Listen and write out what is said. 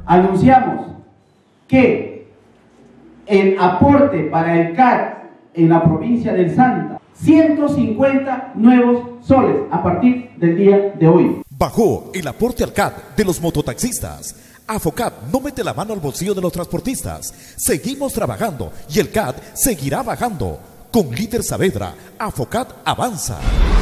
anunciamos que el aporte para el CAT en la provincia del Santa, 150 nuevos soles a partir del día de hoy. Bajó el aporte al CAT de los mototaxistas. Afocat no mete la mano al bolsillo de los transportistas. Seguimos trabajando y el CAT seguirá bajando. Con Líder Saavedra, Afocat avanza.